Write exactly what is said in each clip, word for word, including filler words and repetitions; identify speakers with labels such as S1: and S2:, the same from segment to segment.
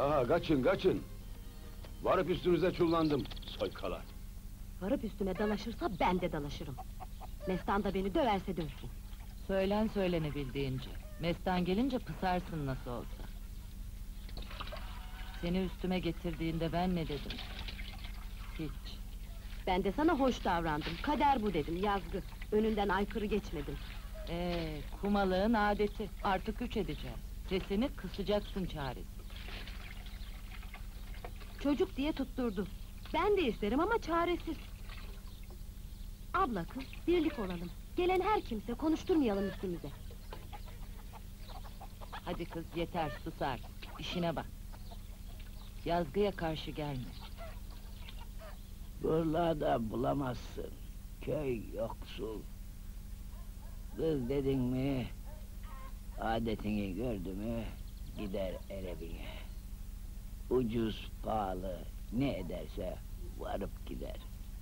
S1: Aha, kaçın, kaçın! Varıp üstünüze çullandım, soykalar!
S2: Varıp üstüme dalaşırsa ben de dalaşırım. Mestan da beni döverse dövsün.
S3: Söylen söylenebildiğince. Mestan gelince pısarsın nasıl olsa. Seni üstüme getirdiğinde ben ne dedim? Hiç.
S2: Ben de sana hoş davrandım, kader bu dedim, yazgı. Önünden aykırı geçmedim.
S3: Ee, kumalığın adeti, artık üç edeceğiz. Sesini kısacaksın çaresiz.
S2: Çocuk diye tutturdu. Ben de isterim ama çaresiz. Abla kız, birlik olalım. Gelen her kimse konuşturmayalım üstümüze.
S3: Hadi kız yeter, sus artık, işine bak. Yazgıya karşı gelme.
S4: Buralarda bulamazsın. Köy yoksul. Kız dedin mi, adetini gördü mü, gider erebine. Ucuz, pahalı, ne ederse varıp gider.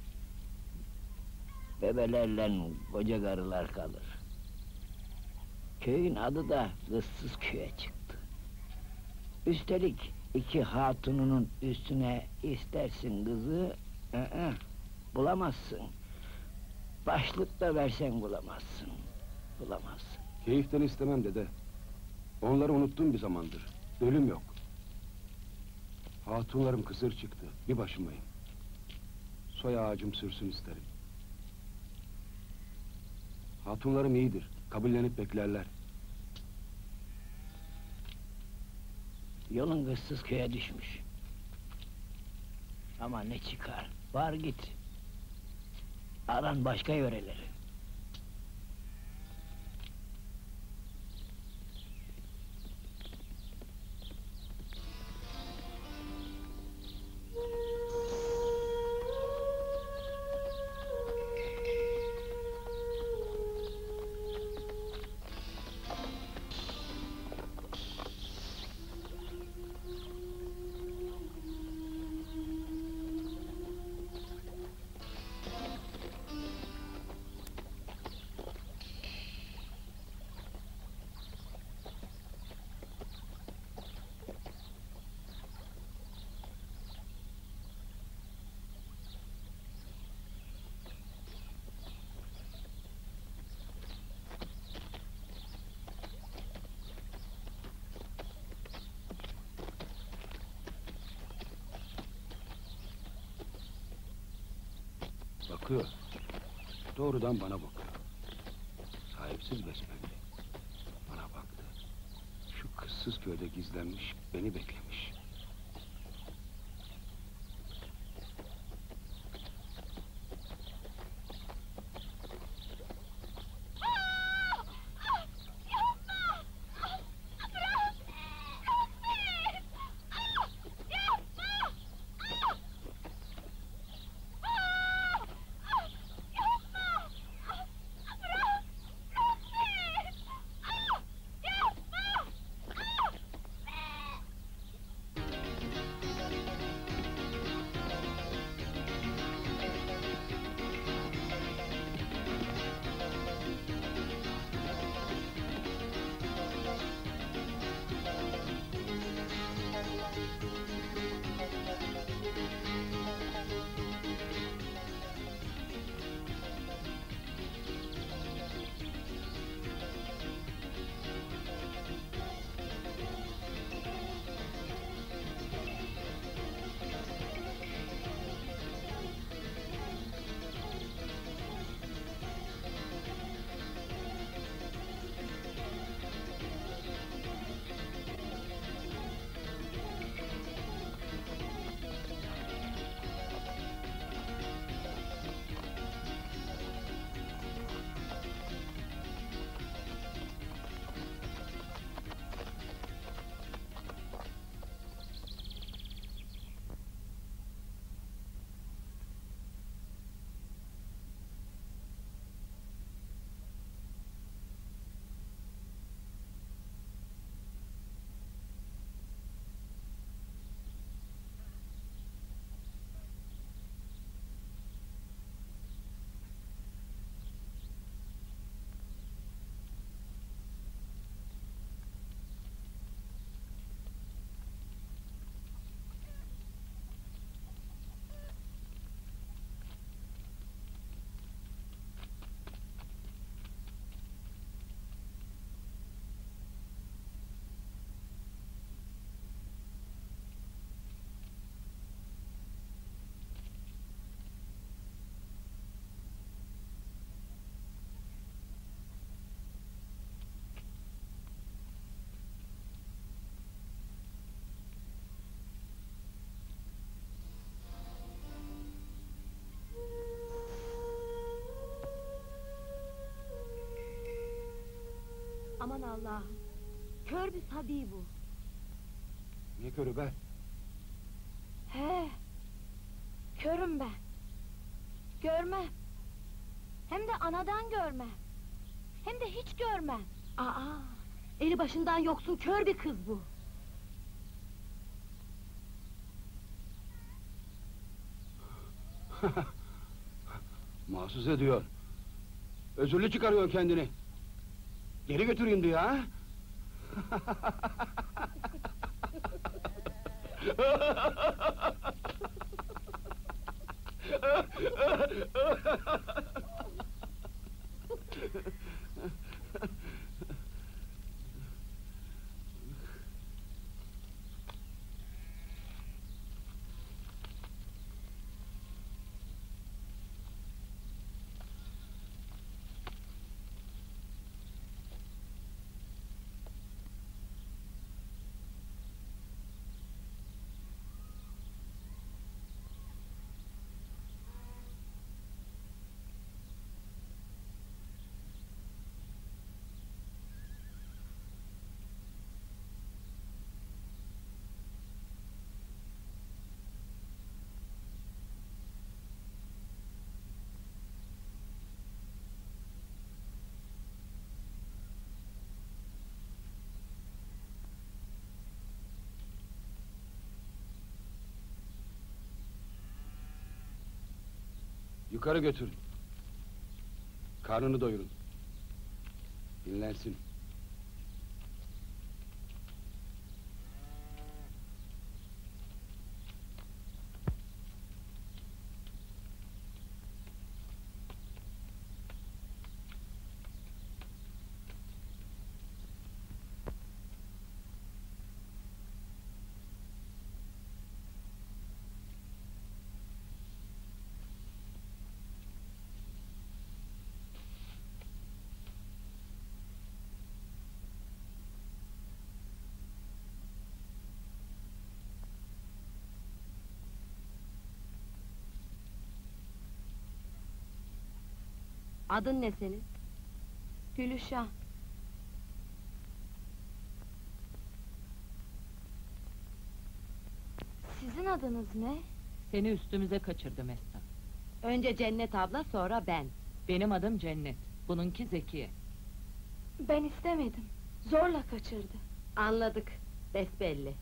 S4: Bebelerle koca karılar kalır. Köyün adı da kızsız köye çıktı. Üstelik iki hatununun üstüne istersin kızı, ı-ı, bulamazsın. Başlık da versen bulamazsın, bulamazsın.
S1: Keyiften istemem dede. Onları unuttum bir zamandır. Ölüm yok. Hatunlarım kısır çıktı, bir başımayım. Soy ağacım sürsün isterim. Hatunlarım iyidir, kabullenip beklerler.
S4: Yolun kızsız köye düşmüş. Ama ne çıkar, var git. Aran başka yöreleri.
S1: Bakıyor. Doğrudan bana bakıyor. Sahipsiz besbelli. Bana baktı. Şu kızsız köyde gizlenmiş, beni beklemiş.
S2: Aman Allah'ım! Kör bir sabi bu!
S1: Ne körü be?
S2: He! Körüm ben! Görmem! Hem de anadan görmem! Hem de hiç görmem! Aa! Eli başından yoksun kör bir kız bu!
S1: Mahsus ediyor. Özürlü çıkarıyor kendini. Geri götüreyim diyor ha? Yukarı götürün. Karnını doyurun. Dinlensin.
S2: Adın ne senin? Gülüşah. Sizin adınız ne?
S3: Seni üstümüze kaçırdı Mestan.
S2: Önce Cennet abla, sonra ben.
S3: Benim adım Cennet, bununki Zekiye.
S2: Ben istemedim. Zorla kaçırdı. Anladık. Besbelli.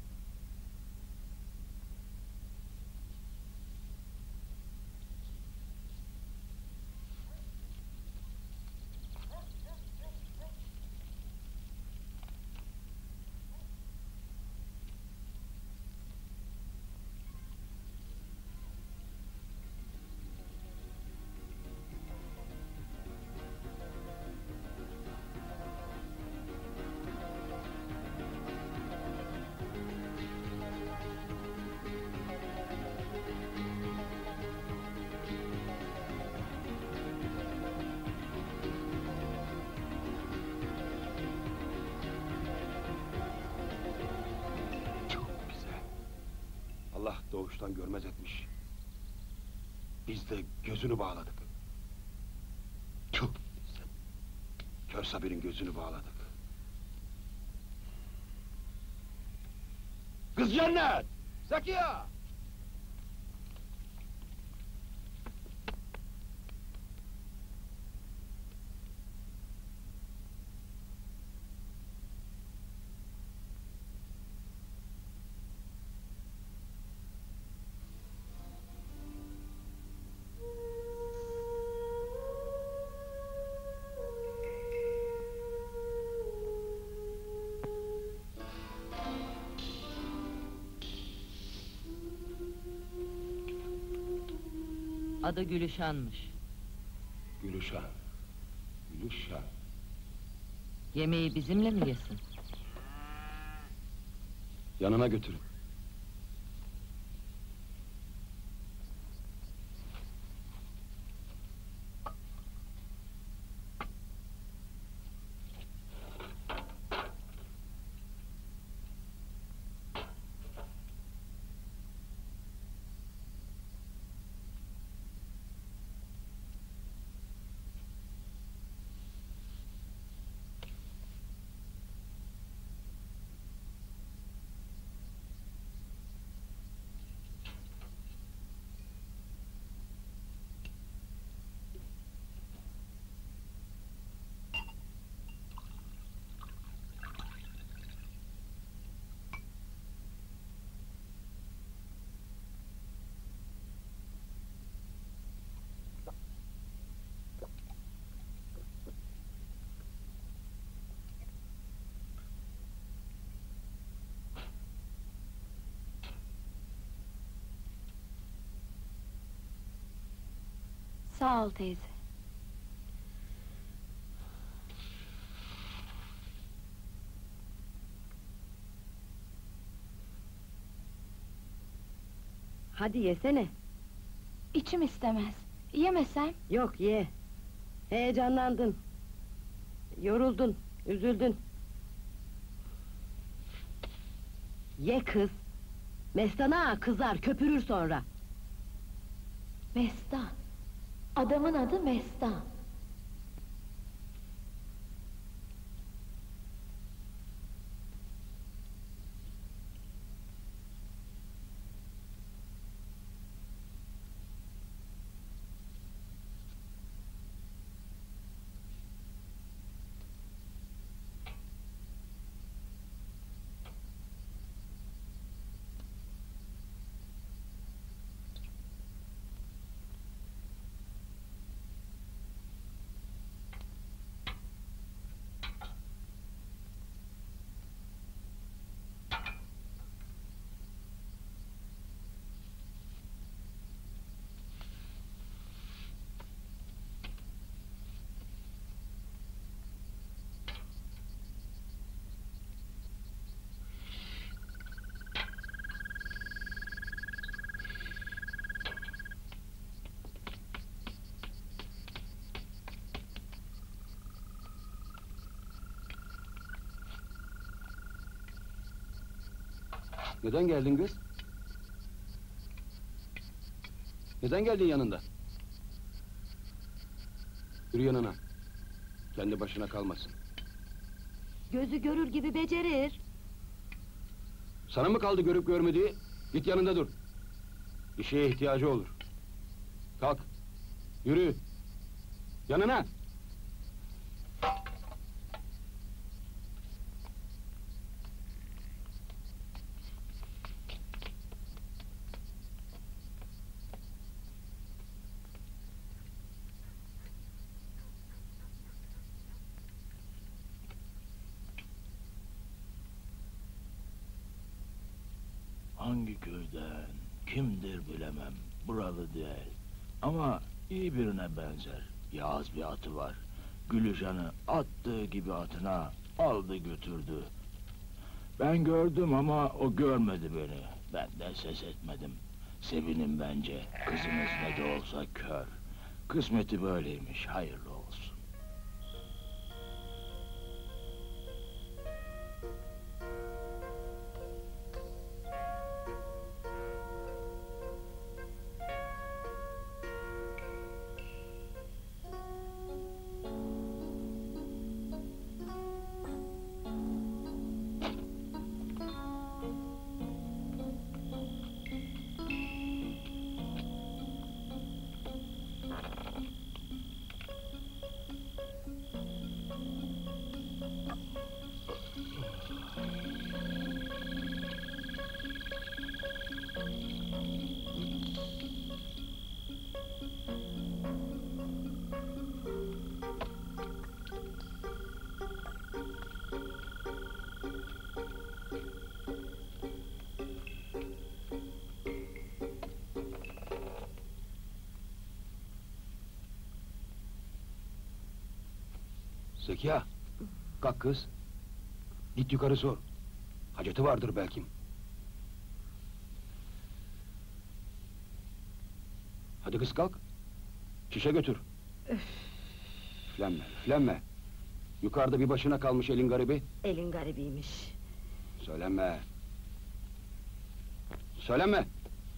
S1: Allah doğuştan görmez etmiş. Biz de gözünü bağladık. Tüh! Kör Sabir'in gözünü bağladık. Kız Cennet! Zekiye!
S3: Adı Gülüşan'mış.
S1: Gülüşah. Gülüşah.
S3: Yemeği bizimle mi yesin?
S1: Yanına götürün.
S2: Sağ ol teyze.
S5: Hadi yesene.
S2: İçim istemez. Yemesem?
S5: Yok ye. Heyecanlandın. Yoruldun, üzüldün. Ye kız. Mestana kızar, köpürür sonra.
S2: Mestan. Adamın adı Mestan.
S1: Neden geldin kız? Neden geldin yanında? Yürü yanına. Kendi başına kalmasın.
S5: Gözü görür gibi becerir.
S1: Sana mı kaldı görüp görmediği? Git yanında dur. Bir şeye ihtiyacı olur. Kalk. Yürü. Yanına.
S4: Hangi köyden, kimdir bilemem, buralı değil. Ama iyi birine benzer, yağız bir atı var. Gülücan'ı attığı gibi atına aldı götürdü. Ben gördüm ama o görmedi beni. Ben de ses etmedim. Sevinin bence, kızınız ne de olsa kör. Kısmeti böyleymiş, hayırlı olsun.
S1: Zekiya. Kalk kız. Git yukarı sor. Haceti vardır belki. Hadi kız kalk. Şişe götür. Üflenme, üflenme. Yukarıda bir başına kalmış elin garibi.
S5: Elin garibiymiş.
S1: Söylenme. Söylenme.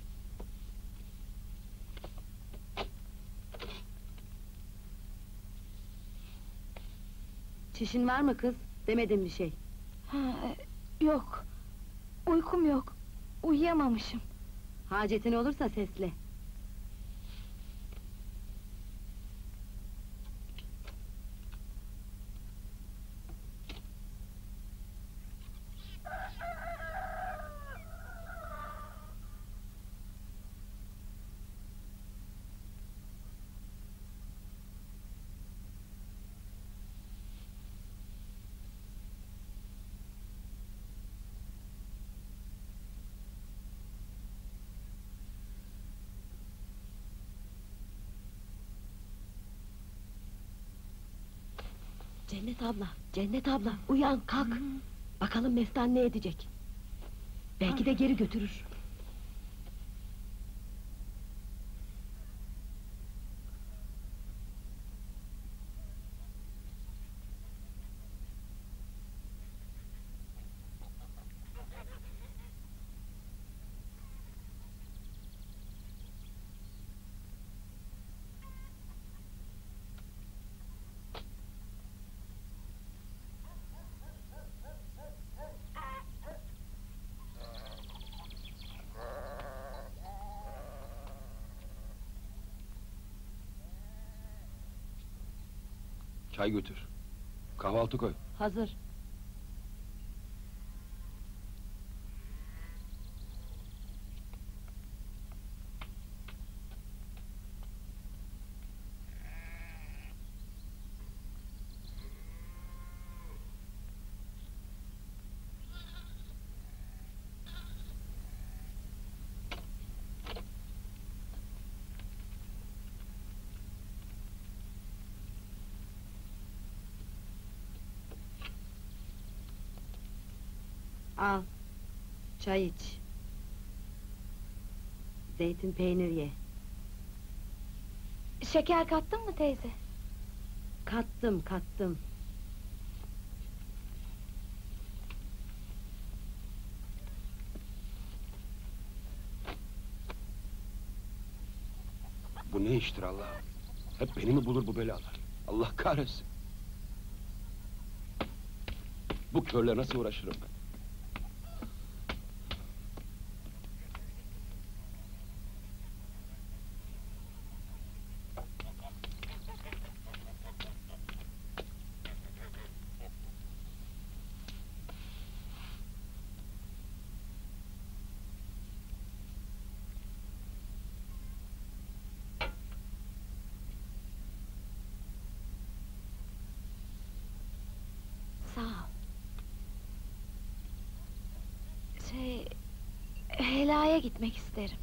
S5: Çişin var mı kız? Demedim bir şey.
S2: Ha, e, yok. Uykum yok. Uyuyamamışım.
S5: Hacetin olursa sesle. Cennet abla, Cennet abla, uyan kalk. Bakalım Mestan ne edecek? Belki de geri götürür.
S1: Çay götür. Kahvaltı koy.
S3: Hazır.
S5: Al, çay iç. Zeytin peynir ye.
S2: Şeker kattın mı teyze?
S5: Kattım, kattım.
S1: Bu ne iştir Allah? Hep beni mi bulur bu belalar? Allah kahretsin. Bu körle nasıl uğraşırım ben?
S2: Sağ ol. Şey... Helaya gitmek isterim.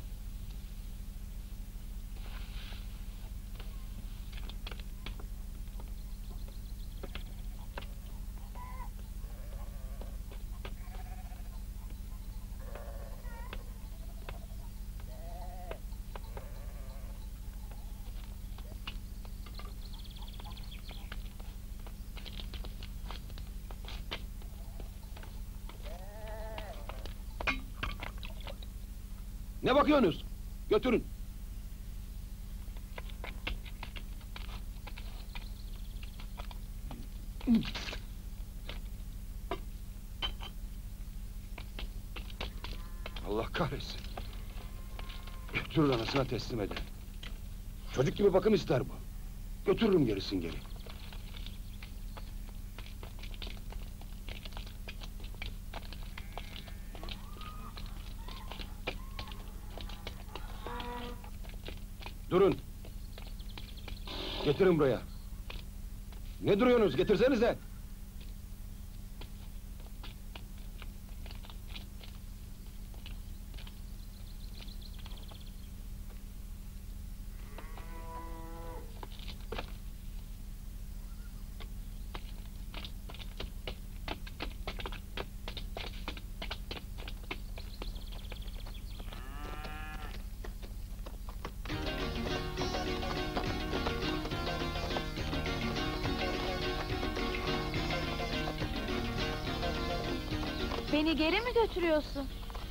S1: Ne bakıyorsunuz? Götürün. Allah kahretsin. Götürün anasına teslim eder. Çocuk gibi bakım ister bu. Götürürüm gerisin geri. Durun. Getirin buraya. Ne duruyorsunuz? Getirsenize.
S2: Beni geri mi götürüyorsun?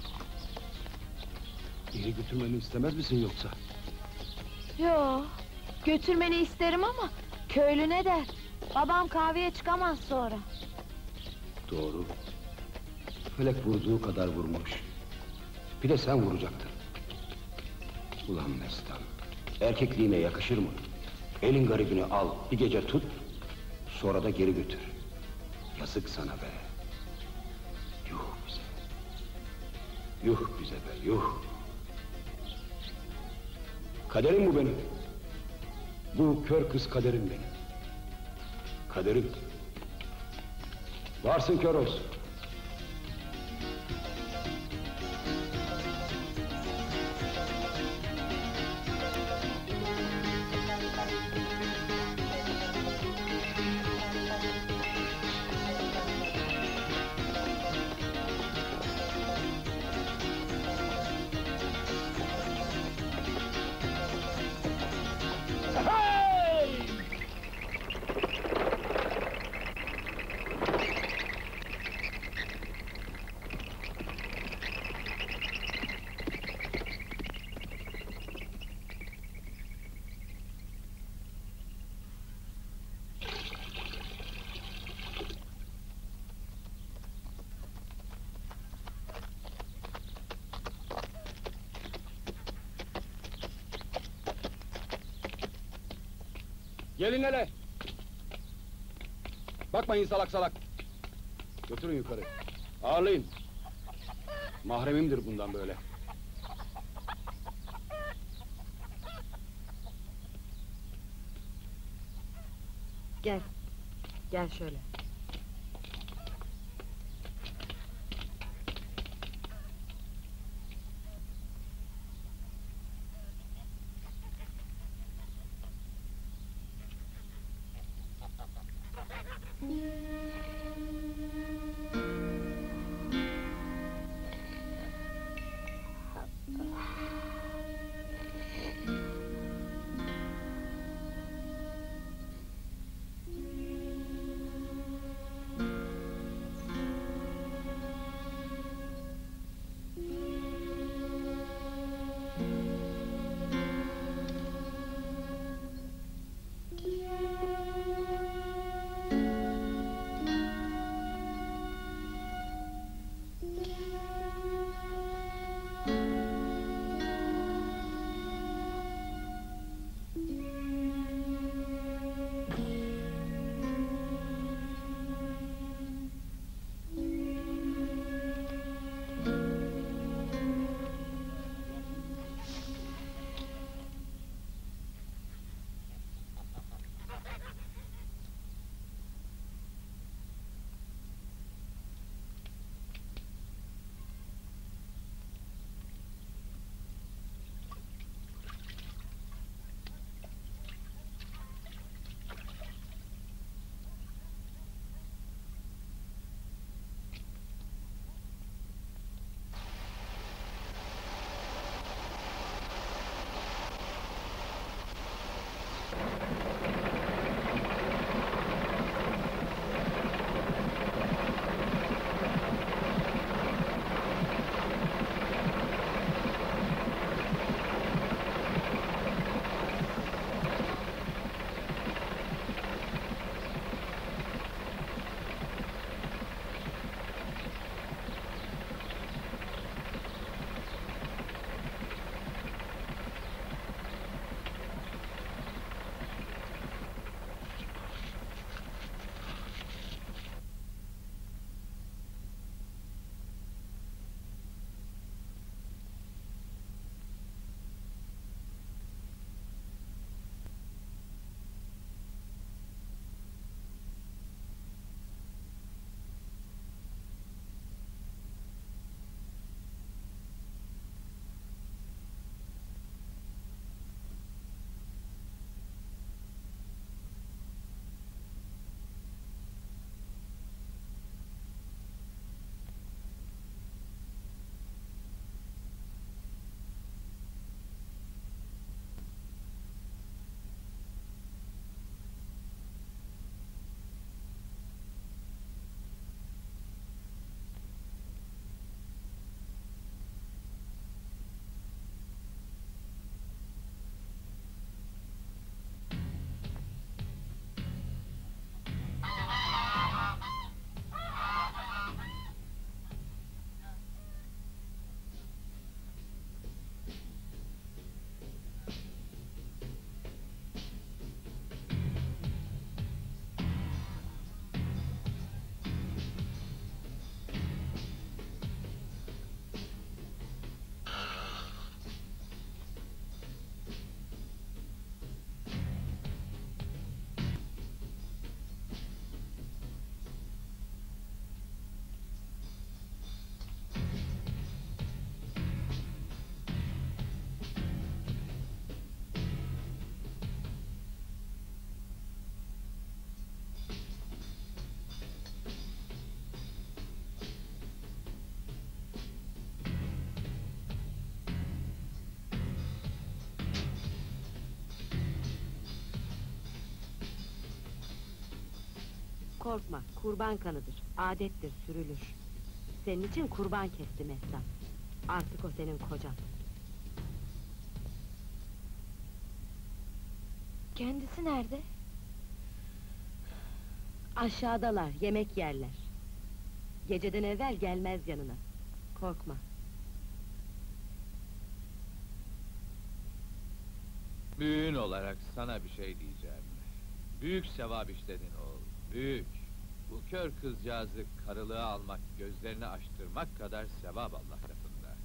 S1: Geri götürmemi istemez misin yoksa?
S2: Yo, götürmeni isterim ama köylü ne der? Babam kahveye çıkamaz sonra.
S1: Doğru. Felek vurduğu kadar vurmuş. Bir de sen vuracaktın. Ulan Mestan, erkekliğine yakışır mı? Elin garibini al, bir gece tut, sonra da geri götür. Yazık sana be. Yuh bize. Yuh bize be, yuh. Kaderim bu benim. Bu kör kız kaderim benim. Kaderim. Varsın kör olsun. Gelin hele! Bakmayın salak salak! Götürün yukarı. Ağırlayın. Mahremimdir bundan böyle.
S5: Gel. Gel şöyle. Korkma, kurban kanıdır, adettir, sürülür. Senin için kurban kesti Mestan. Artık o senin kocan.
S2: Kendisi nerede?
S5: Aşağıdalar, yemek yerler. Geceden evvel gelmez yanına. Korkma.
S6: Büyüğün olarak sana bir şey diyeceğim. Büyük sevap işledin oğul, büyük. Bu kör kızcağızı karılığa almak, gözlerini açtırmak kadar sevap Allah katında.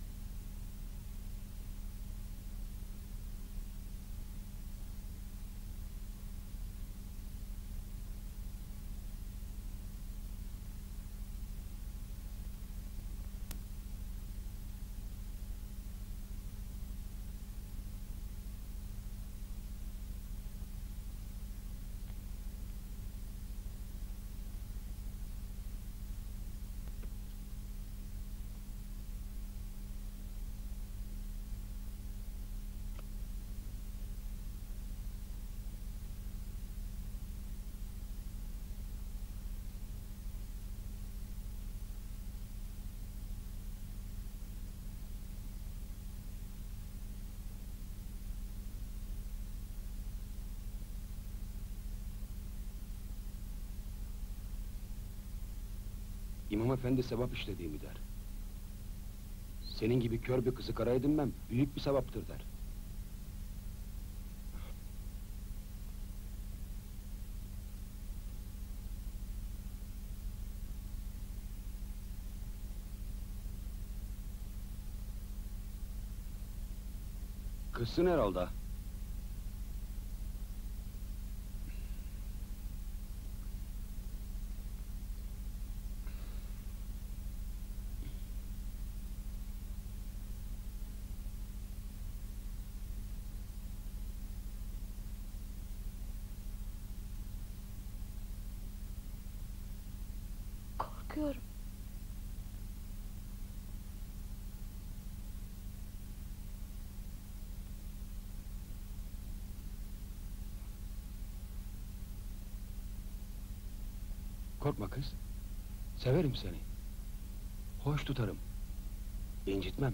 S1: İmam efendi sevap işlediğimi der. Senin gibi kör bir kızı kara edinmem büyük bir sevaptır der. Kızsın herhalde.
S2: Korkuyorum.
S1: Korkma kız. Severim seni. Hoş tutarım. İncitmem.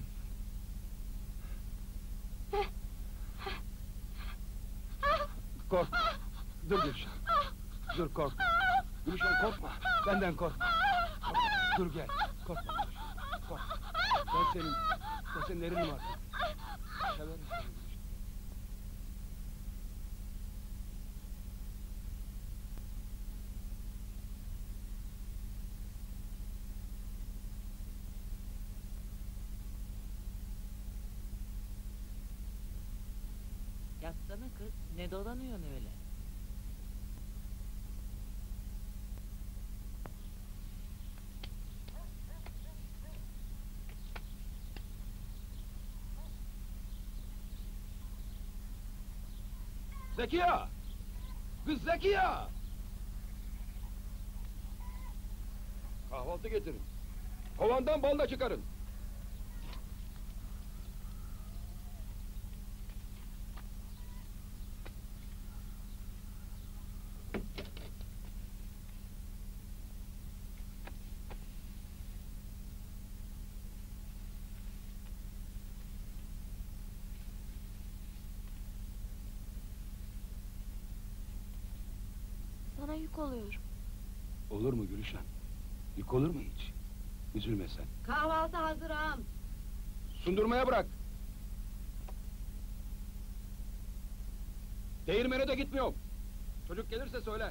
S1: Korkma. Dur Gülşen. Dur korkma. Gülşen korkma. Benden korkma. Korkma. Dur gel. Korkma Gülşen. Korkma. Ben senin, ben senin erinim artık. Severim seni Gülşen.
S3: Yatsana kız, ne dolanıyorsun öyle?
S1: Zekiye! Kız Zekiye! Kahvaltı getirin. Kovandan bal da çıkarın.
S2: Sana yük oluyorum.
S1: Olur mu Gülşen? Yük olur mu hiç? Üzülme sen.
S5: Kahvaltı hazır ağam.
S1: Sundurmaya bırak. Değirmene de gitmiyorum. Çocuk gelirse söyle.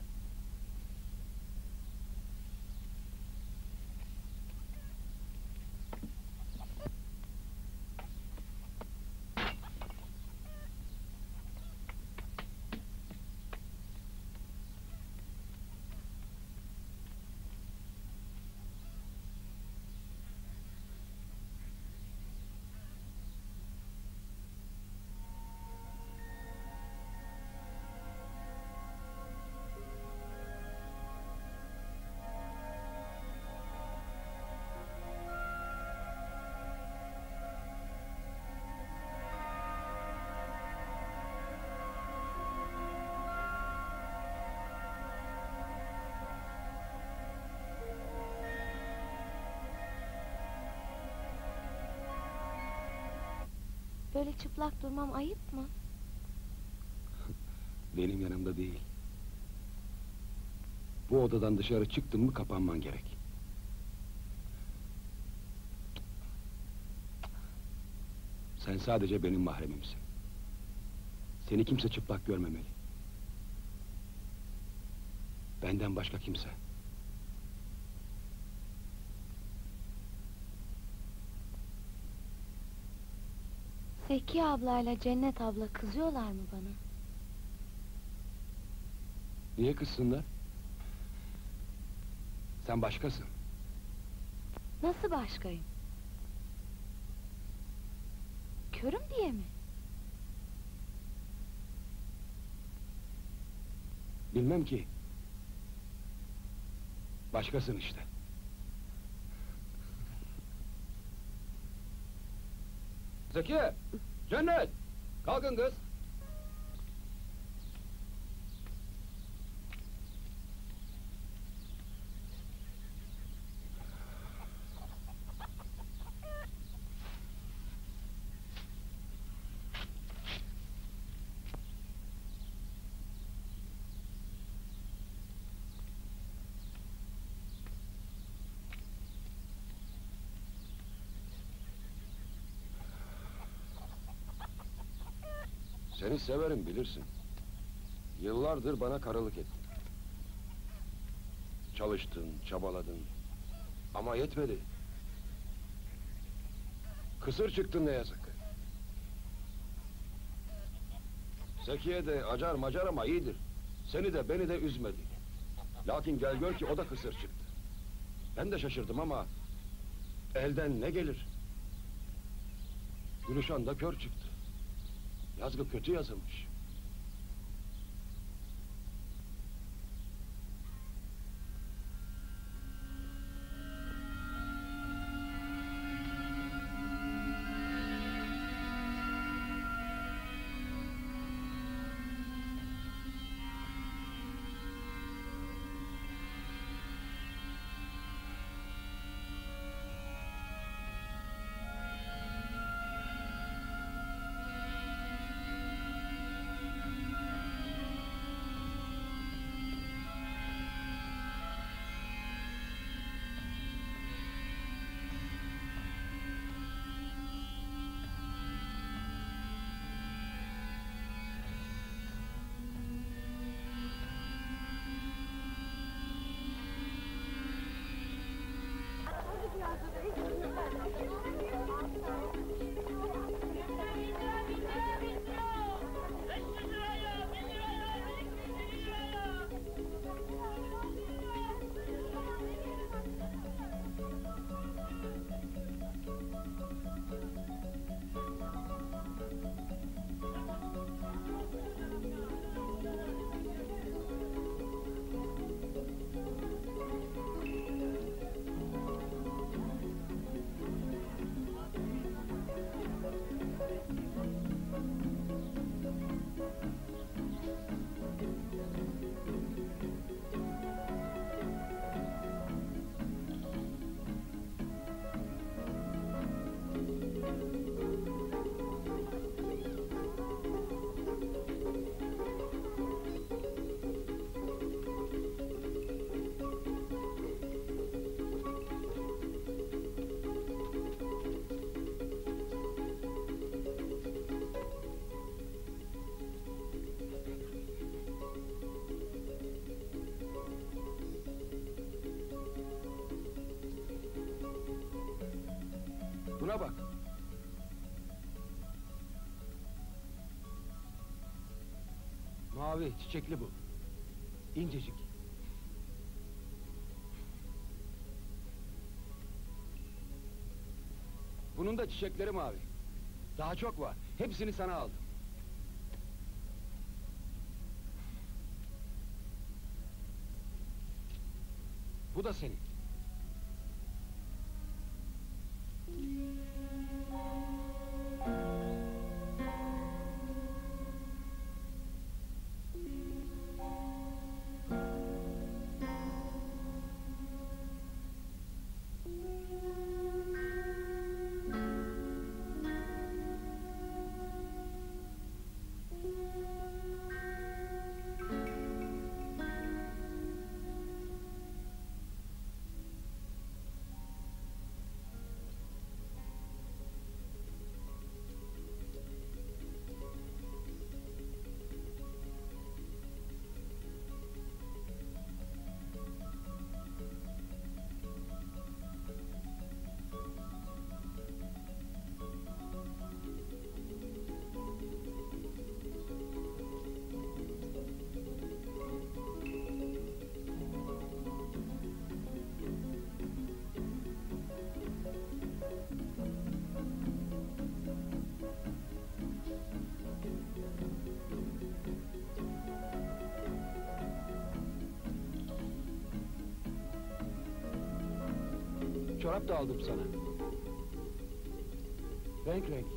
S2: Böyle çıplak durmam ayıp mı?
S1: Benim yanımda değil. Bu odadan dışarı çıktın mı kapanman gerek. Sen sadece benim mahremimsin. Seni kimse çıplak görmemeli. Benden başka kimse.
S2: Zeki ablayla Cennet abla kızıyorlar mı bana?
S1: Niye kızsınlar? Sen başkasın.
S2: Nasıl başkayım? Körüm diye mi?
S1: Bilmem ki. Başkasın işte. Zekiye! Cennet! Kalkın kız! Seni severim bilirsin. Yıllardır bana karılık ettin. Çalıştın, çabaladın. Ama yetmedi. Kısır çıktın ne yazık. Zekiye de acar macar ama iyidir. Seni de beni de üzmedi. Lakin gel gör ki o da kısır çıktı. Ben de şaşırdım ama elden ne gelir? Gülüşan da kör çıktı. Yazgı kötü yazılmış. Buna bak. Mavi, çiçekli bu. İncecik. Bunun da çiçekleri mavi. Daha çok var. Hepsini sana aldım. Bu da senin. çorap da aldım sana. Renk renk.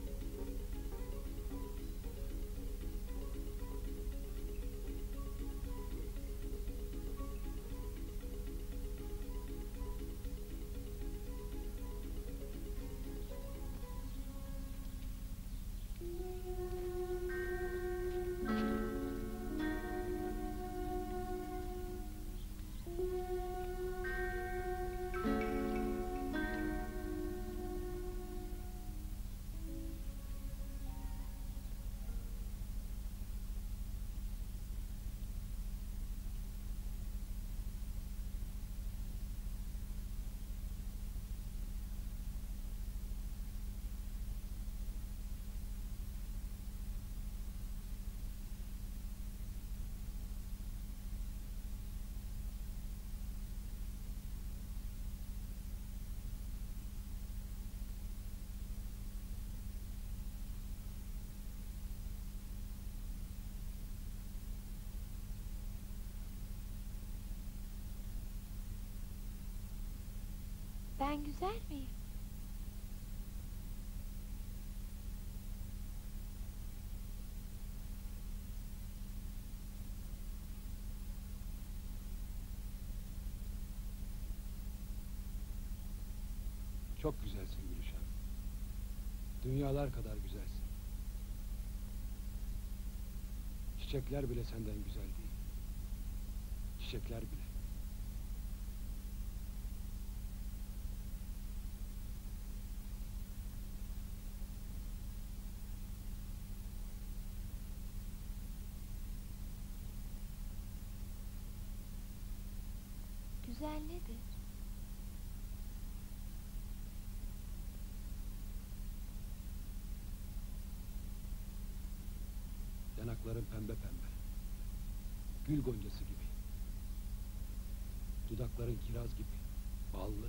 S2: Ben güzel miyim?
S1: Çok güzelsin Gülüşen. Dünyalar kadar güzelsin. Çiçekler bile senden güzel değil. Çiçekler bile.
S2: Güzel nedir?
S1: Yanakların pembe pembe. Gül goncası gibi. Dudakların kiraz gibi. Ballı.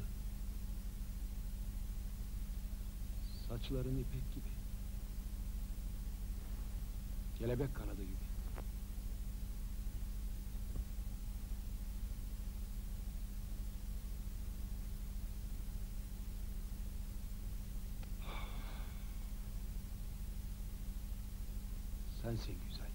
S1: Saçların ipek gibi. Kelebek kanadı gibi. Sensin güzel.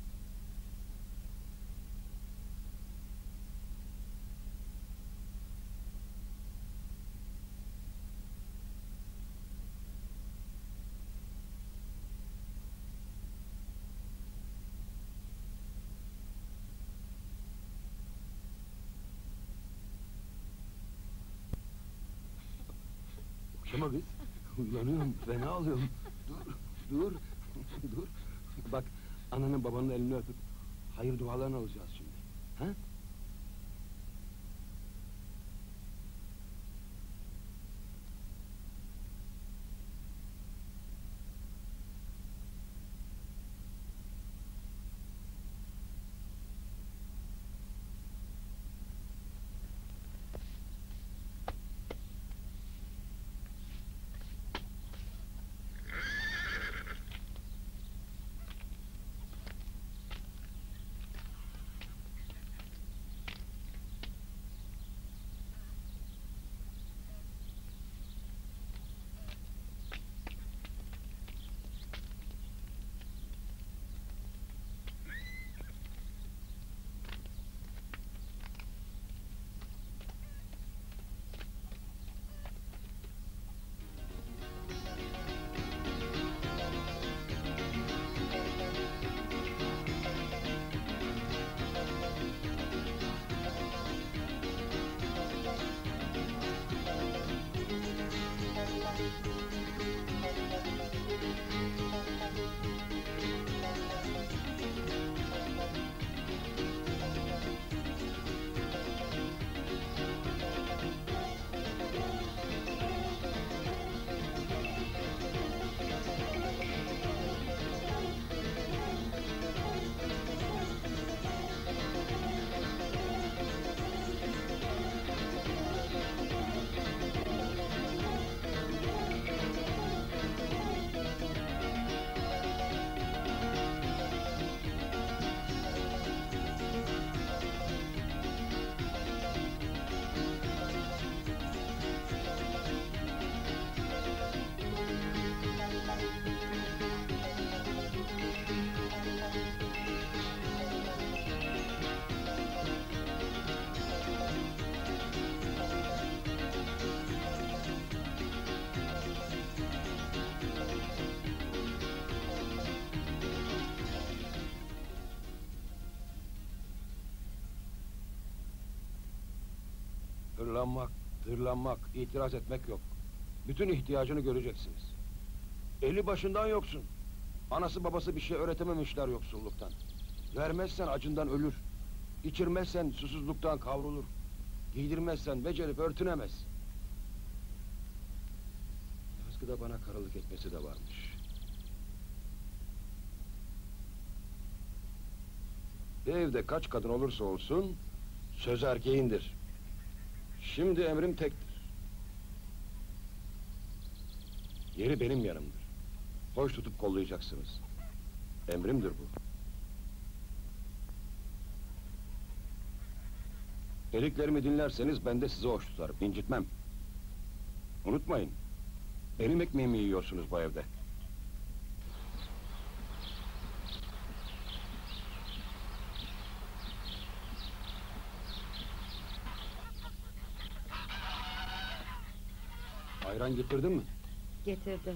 S1: Okşama kız. Uyanıyorum, fena alıyorum. Dur, dur, dur. Bak, ananın babanın elini öpüp hayır dualarını alacağız şimdi. Ha? Hırlanmak, tırlanmak, itiraz etmek yok. Bütün ihtiyacını göreceksiniz. Eli başından yoksun. Anası babası bir şey öğretememişler yoksulluktan. Vermezsen acından ölür. İçirmezsen susuzluktan kavrulur. Giydirmezsen becerip örtünemez. Yazgıda bana karılık etmesi de varmış. Bir evde kaç kadın olursa olsun söz erkeğindir. Şimdi emrim tektir. Yeri benim yanımdır. Hoş tutup kollayacaksınız. Emrimdir bu. Dediklerimi dinlerseniz ben de sizi hoş tutarım, incitmem. Unutmayın, benim ekmeğimi yiyorsunuz bu evde. Ayran getirdin mi?
S5: Getirdim.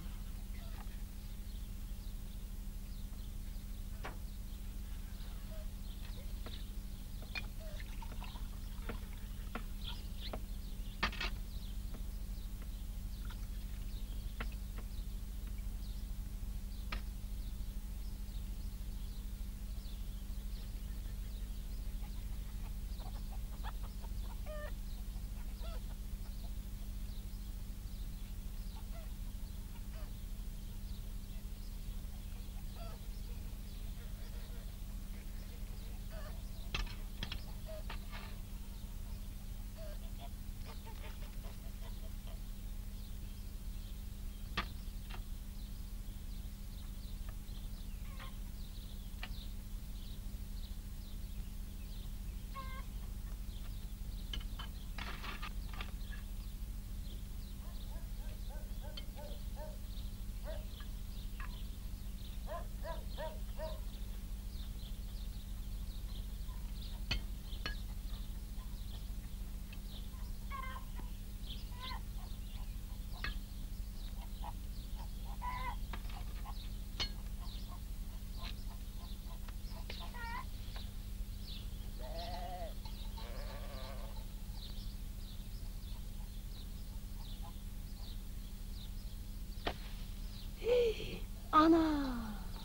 S5: Ana!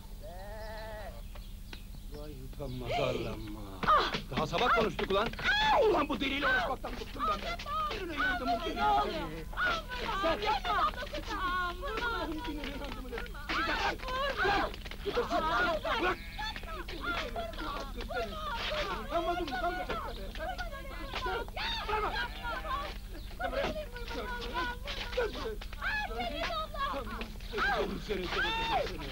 S1: Vay utanmaz arlanma. Daha sabah konuştuk ulan. Ulan bu deliyle uğraşmaktan bıktım ben de. Birine yandım mı deli seni. Sen! Allah'ım dinine yandım mı? Bırak! Bırak! Bırak! Utanmadın mı? Utanmayacak seni. Bırakma! Gel buraya! Gel buraya! Seni, seni, seni, seni!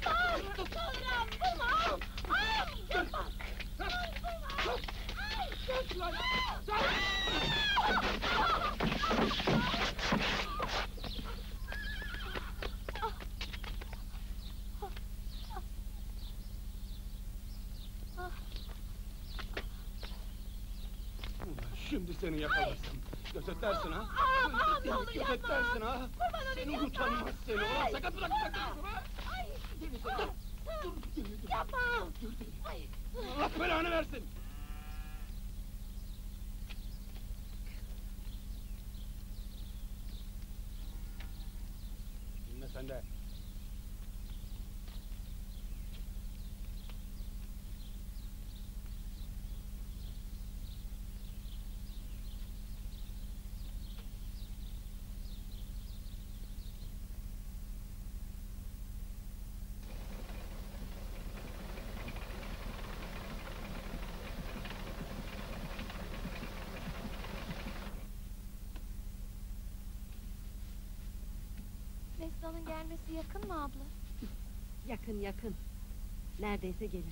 S1: Şimdi seni yakalarsın. Gözetlersin ha? Gözetlersin ha? Seni utanmaz seni. Ulan sakat bırak bırak. Deli seni. Dur, deli, dur.
S2: Yapma!
S1: Dur deli. Allah belanı versin. Dinle sen de.
S2: Neslihan'ın gelmesi yakın mı abla?
S5: Yakın yakın. Neredeyse gelir.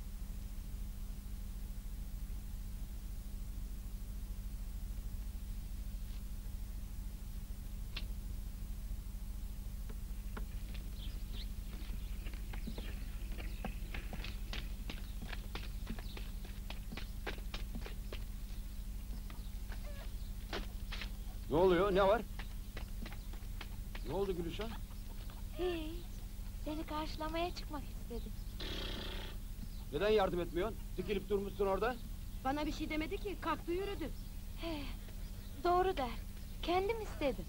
S1: Ne oluyor? Ne var? Ne oldu Gülüşen?
S2: Hiç. Seni karşılamaya çıkmak istedim.
S1: Neden yardım etmiyorsun? Dikilip durmuşsun orada.
S5: Bana bir şey demedi ki, kalktı yürüdü.
S2: He. Doğru der. Kendim istedim.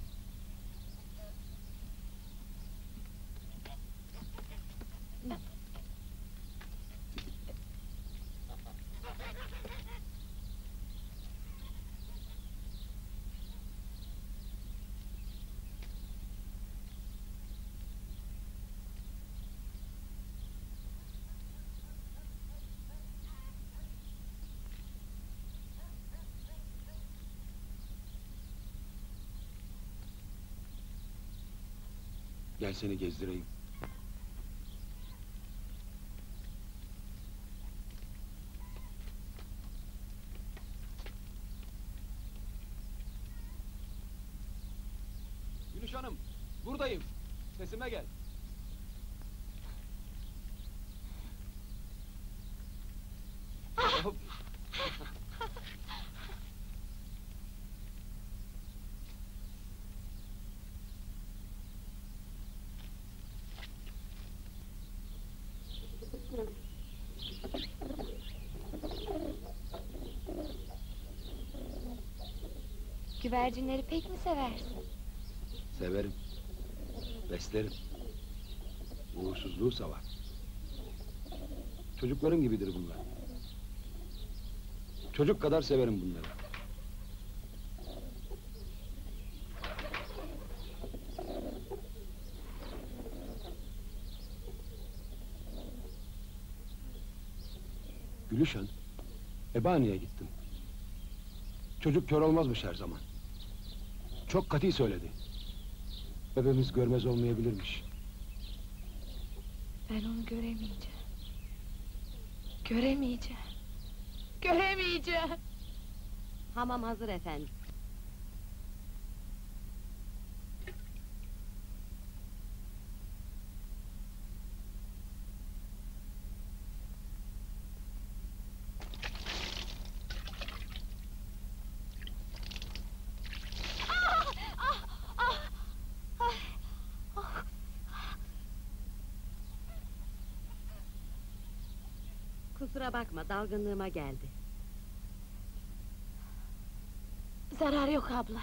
S1: Gel seni gezdireyim.
S7: Gülüş Hanım, buradayım. Sesime gel. Hop.
S2: Güvercinleri pek mi seversin?
S1: Severim. Beslerim. Uğursuzluğu savar. Çocuklarım gibidir bunlar. Çocuk kadar severim bunları. Gülüşen, Ebani'ye gittim. Çocuk kör olmazmış her zaman. Çok katı söyledi. Bebeğimiz görmez olmayabilirmiş.
S2: Ben onu göremeyeceğim. Göremeyeceğim. Göremeyeceğim.
S5: Hamam hazır efendim. Kusura bakma, dalgınlığıma geldi.
S2: Zarar yok abla.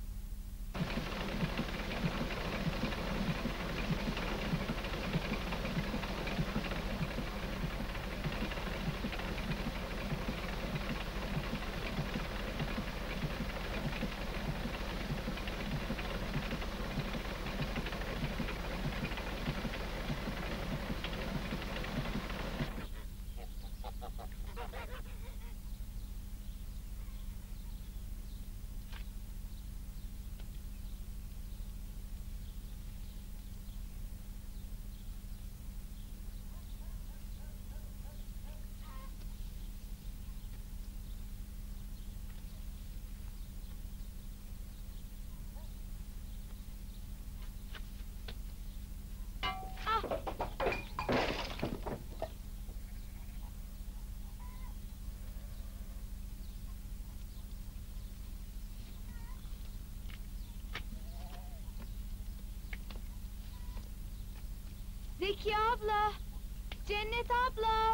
S2: Zeki abla! Cennet abla!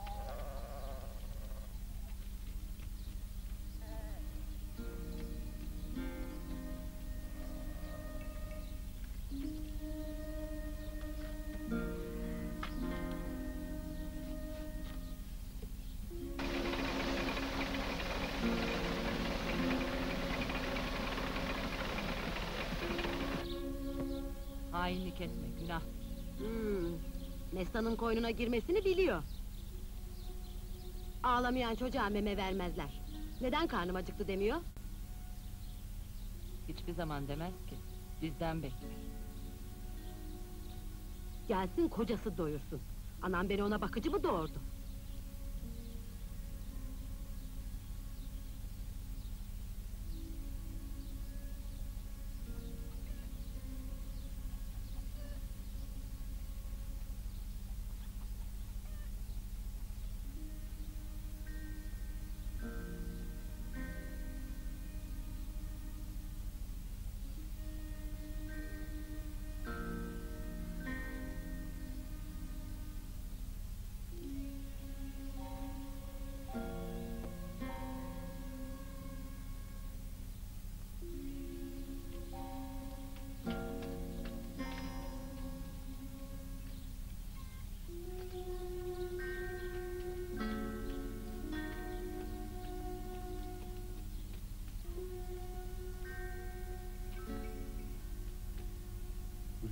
S3: Hainlik etme, günah.
S5: Hmm, Neslihan'ın koynuna girmesini biliyor. Ağlamayan çocuğa meme vermezler. Neden karnım acıktı demiyor?
S3: Hiçbir zaman demez ki. Bizden bekler.
S5: Gelsin kocası doyursun. Anam beni ona bakıcı mı doğurdu?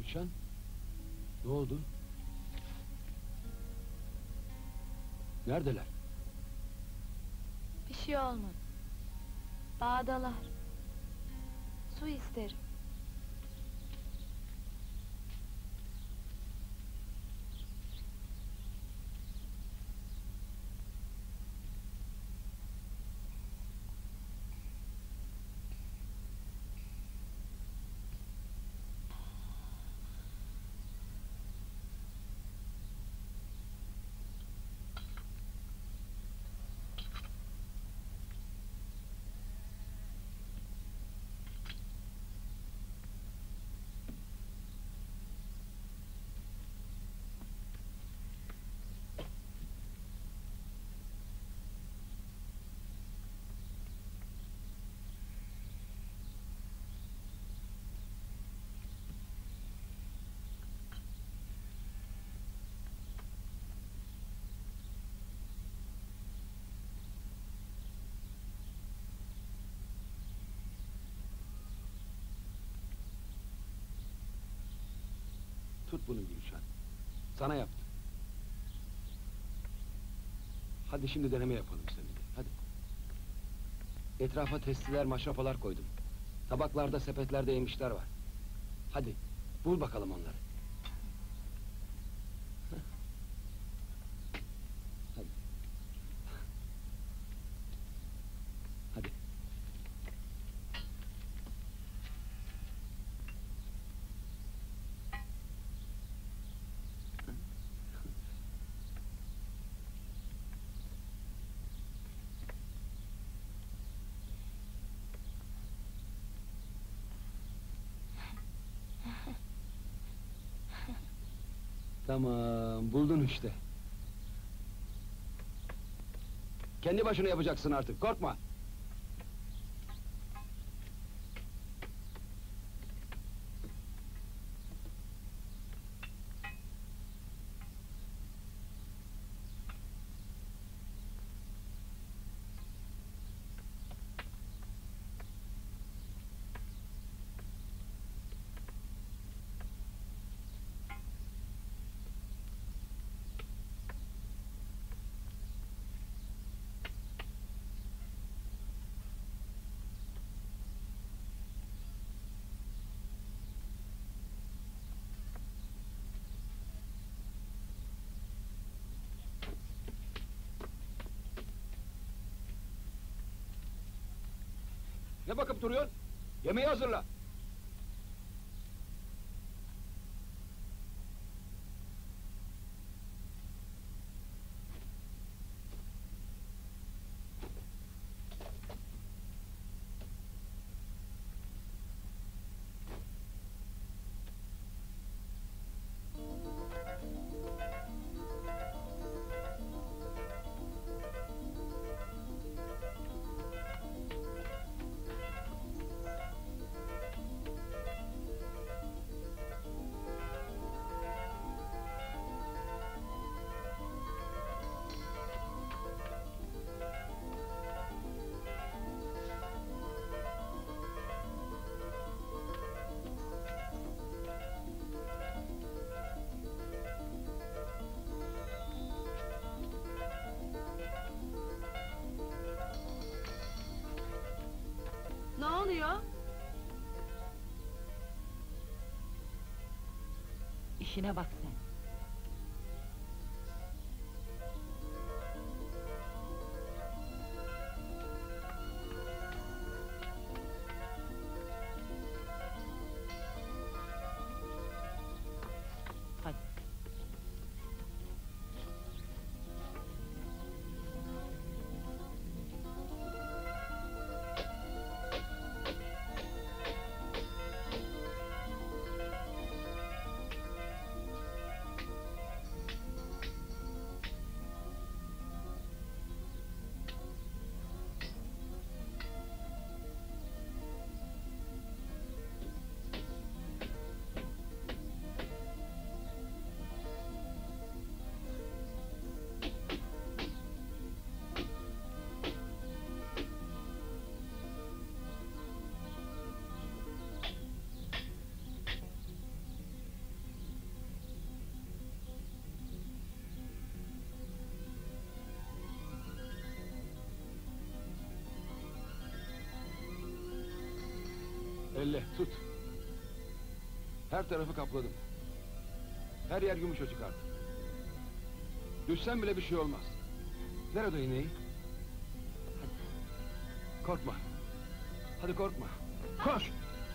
S1: Gülşen? Ne oldu? Neredeler?
S2: Bir şey olmadı. Bağdalar. Su isterim.
S1: Tut bunu Gülşen. Sana yaptım. Hadi şimdi deneme yapalım seninle. Hadi. Etrafa testiler, maşrapalar koydum. Tabaklarda, sepetlerde yemişler var. Hadi, bul bakalım onları. Heh. Hadi. Hadi. Tamam, buldun işte. Kendi başına yapacaksın artık, korkma. Ne bakıp duruyorsun? Yemeği hazırla.
S5: Ne oluyor?
S3: İşine bak sen. Hadi.
S1: Elle, tut. Her tarafı kapladım. Her yer yumuşacık artık. Düşsen bile bir şey olmaz. Ver o da iğneyi. Hadi. Korkma. Hadi korkma. Koş!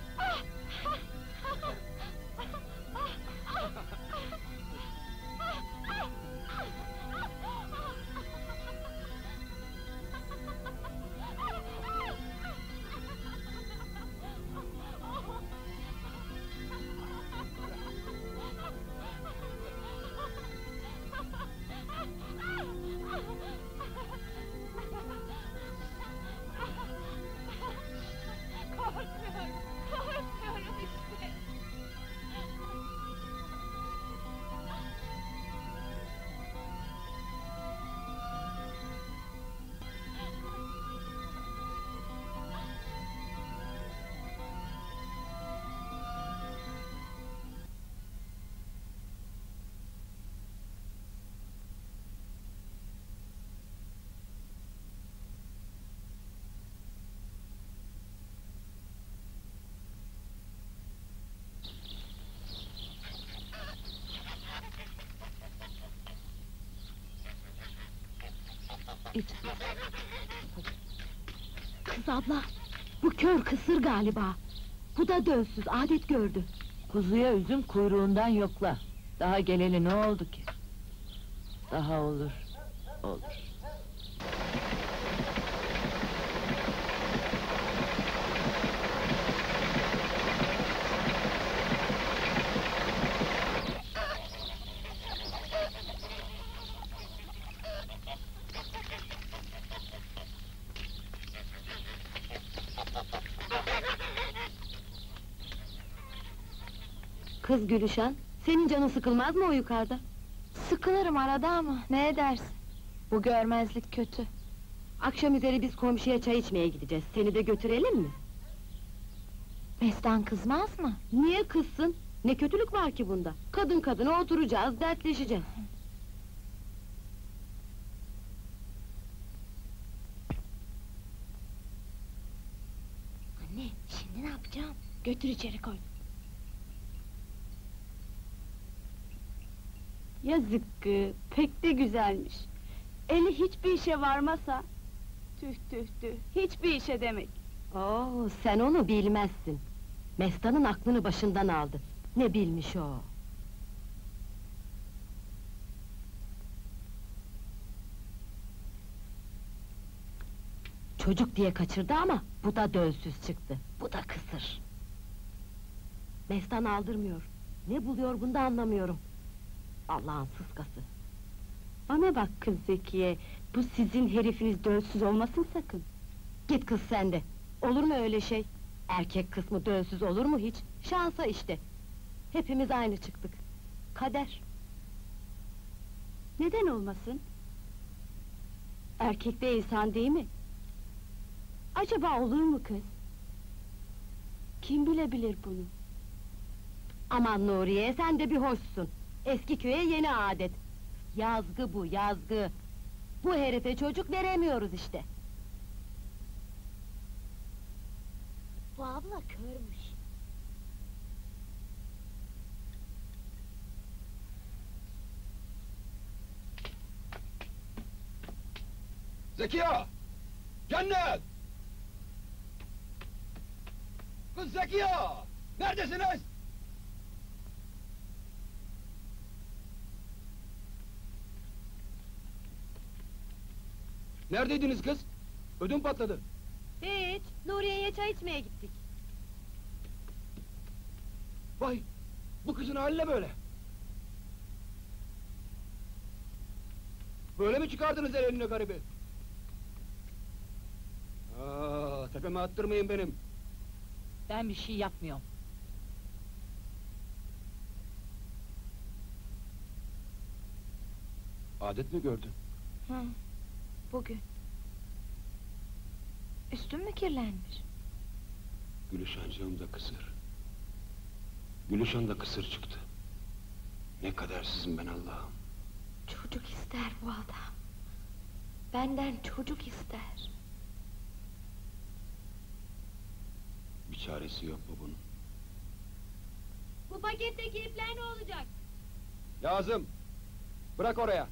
S2: Korkmuyorum, korkmuyorum işte.
S5: İç. Kız abla, bu kör kısır galiba. Bu da dölsüz, adet gördü.
S3: Kuzuya üzüm kuyruğundan yokla. Daha geleli ne oldu ki? Daha olur, olur.
S5: Kız Gülüşen, senin canın sıkılmaz mı o yukarıda?
S2: Sıkılırım arada ama ne edersin? Bu görmezlik kötü.
S5: Akşam üzeri biz komşuya çay içmeye gideceğiz, seni de götürelim mi?
S2: Mestan kızmaz mı?
S5: Niye kızsın? Ne kötülük var ki bunda? Kadın kadına oturacağız, dertleşeceğiz.
S2: Anne, şimdi ne yapacağım? Götür içeri koy.
S8: Yazık kız, pek de güzelmiş. Eli hiçbir işe varmasa... Tüh tüh tüh, hiçbir işe demek.
S5: Oo, sen onu bilmezsin. Mestan'ın aklını başından aldı. Ne bilmiş o? Çocuk diye kaçırdı ama bu da dölsüz çıktı. Bu da kısır. Mestan aldırmıyor. Ne buluyor bunda anlamıyorum. Allah'ın sıskası.
S8: Bana bak kız Zekiye, bu sizin herifiniz dölsüz olmasın sakın.
S5: Git kız sen de. Olur mu öyle şey? Erkek kısmı dölsüz olur mu hiç? Şansa işte. Hepimiz aynı çıktık. Kader.
S8: Neden olmasın? Erkek de insan değil mi? Acaba olur mu kız? Kim bilebilir bunu?
S5: Aman Nuriye, sen de bir hoşsun. Eski köye yeni adet. Yazgı bu, yazgı. Bu herife çocuk veremiyoruz işte.
S2: Bu abla körmüş.
S1: Zekiya! Cennet! Kız Zekiya! Neredesiniz? Neredeydiniz kız? Ödüm patladı.
S5: Hiç, Nuriye'ye çay içmeye gittik.
S1: Vay! Bu kızın hali ne böyle? Böyle mi çıkardınız el eline garibi? Aa, tepeme attırmayın benim.
S3: Ben bir şey yapmıyorum.
S1: Adet mi gördün?
S2: Hı, bugün. Üstün mü kirlenmiş?
S1: Gülüşancığım da kısır. Gülüşan da kısır çıktı. Ne kadersizim ben Allah'ım.
S2: Çocuk ister bu adam. Benden çocuk ister.
S1: Bir Çaresi yok mu bunun?
S5: Bu paketteki ipler ne olacak?
S7: Lazım. Bırak oraya.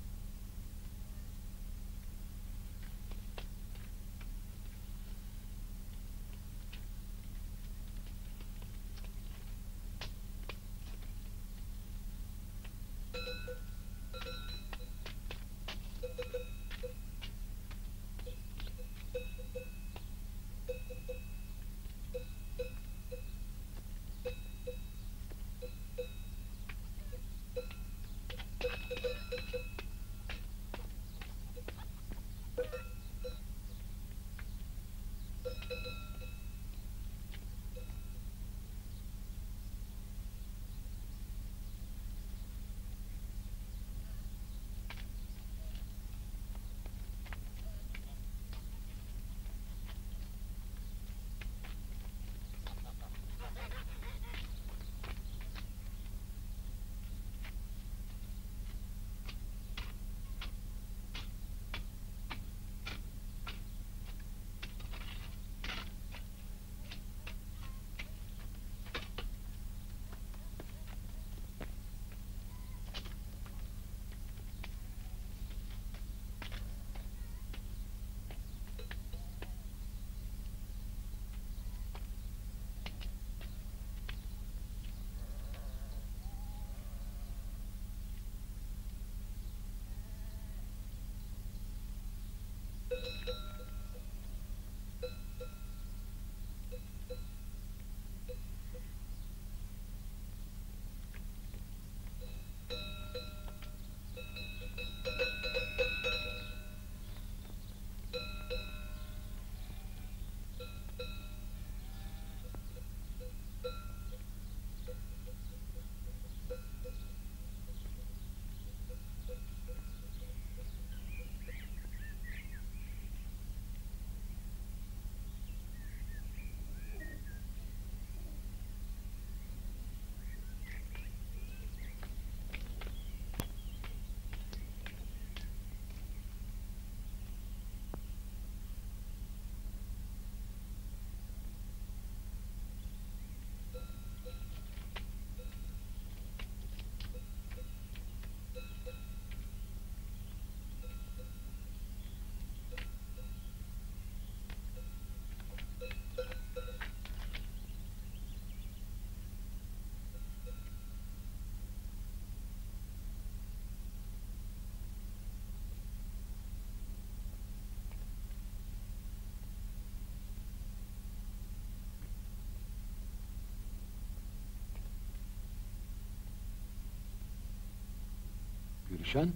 S1: Gülüşen?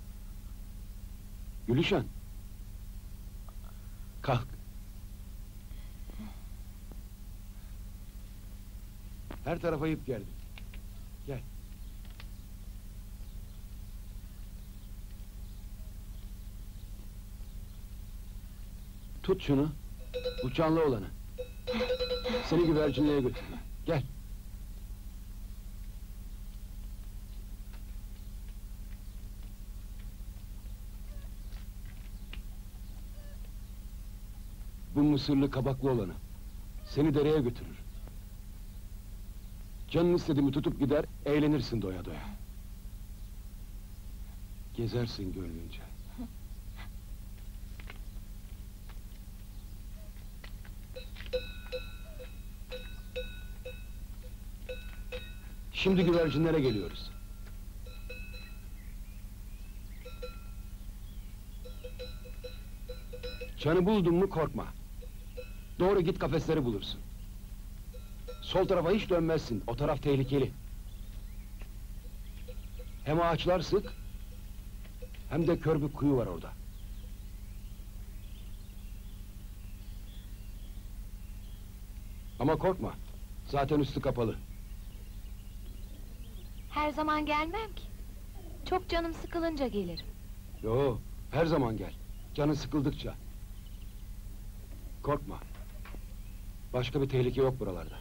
S1: Gülüşen! Kalk! Her tarafa ip gerdi. Gel. Tut şunu. Bu canlı olanı. Seni güvercinliğe götürüyor. Gel. Bu mısırlı kabaklı olanı. Seni dereye götürür. Canın istediğimi tutup gider, eğlenirsin doya doya. Gezersin gönlünce. Şimdi güvercinlere geliyoruz. Canı buldun mu korkma. Doğru git, kafesleri bulursun. Sol tarafa hiç dönmezsin, o taraf tehlikeli. Hem ağaçlar sık, hem de kör bir kuyu var orada. Ama korkma, zaten üstü kapalı.
S2: Her zaman gelmem ki. Çok canım sıkılınca gelirim.
S1: Yo, her zaman gel. Canın sıkıldıkça. Korkma. Başka bir tehlike yok buralarda.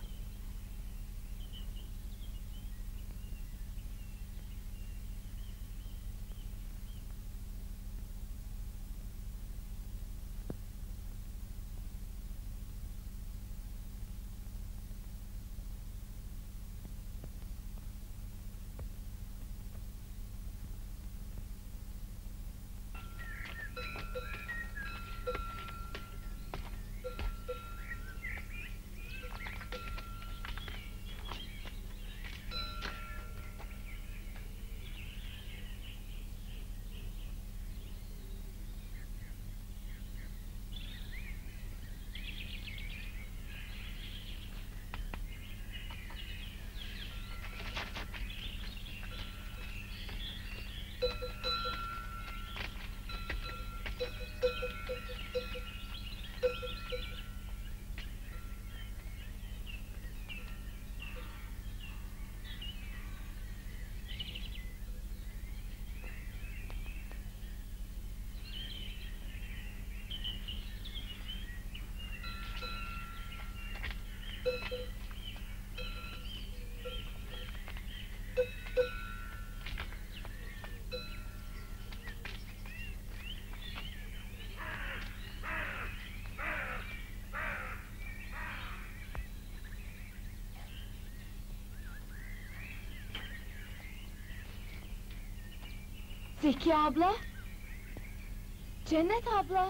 S2: Zeki abla? Cennet abla?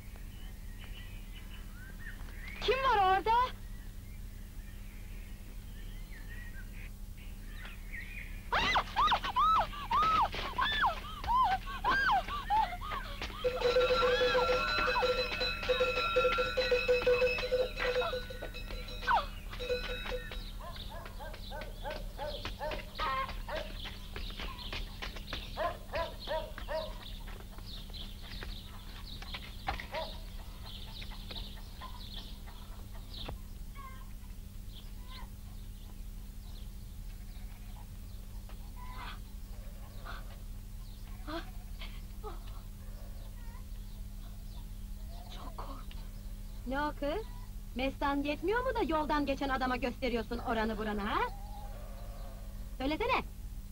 S2: Kim var orada? Çok korktum.
S5: Ne o kız? Mestan yetmiyor mu da yoldan geçen adama gösteriyorsun oranı buranı ha? Söylesene!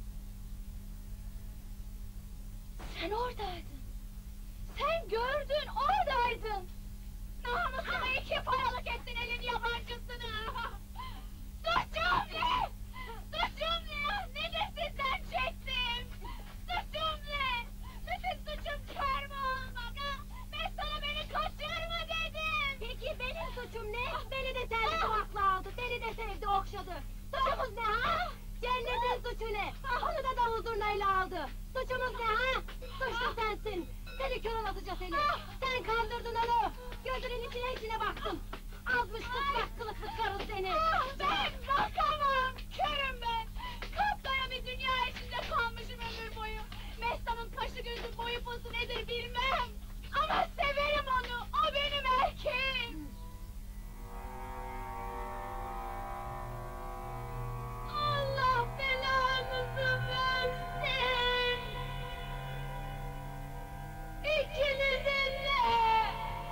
S2: Sen oradaydın. Sen gördün, oradaydın. Namusuma iki paralık ettin elin yabancısını. Suçum ne? Suçum ne? Ne de sizden çektim? Suçum ne? Bütün suçum kör mü olmak ha? Ben sana beni kaçırma dedim.
S5: Peki benim suçum ne? Beni de tersi haklı aldı, beni de sevdi, okşadı. Suçumuz ne ha? Cennetin suçu ne? Onu da davul zurnayla aldı. Suçumuz ne ha? Suçlu sensin. Seni kör olasıca seni. Sen kandırdın onu. Gözünün içine içine baktın. Azmış tutmak kılıklı karın seni.
S2: Ben bakamam, körüm ben. Kapkara bir dünya içinde kalmışım ömür boyu. Mestan'ın kaşı gözü boyu posu nedir bilmem. Ama severim onu, o benim erkeğim. Allah belanızı versin. İkinizin de.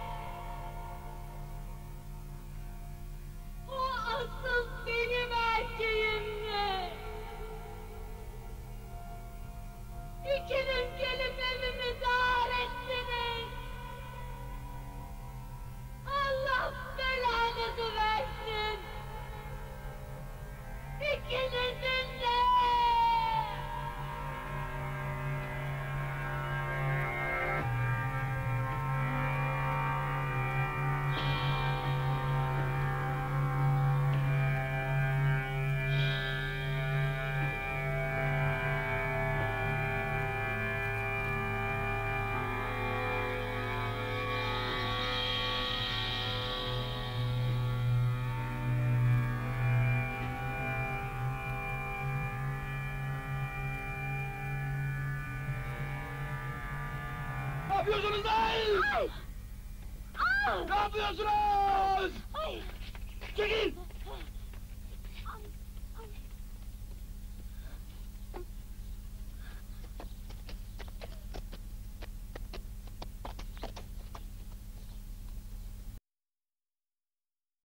S2: O asıl benim erkeğimdi. İkiniz gelip evimi dar ettiniz. Allah belanızı versin. İkinizin de.
S7: Ne yapıyorsunuz lan?
S2: Ay! Aa!
S7: Ne yapıyorsunuz?
S2: Ay!
S7: Çekil!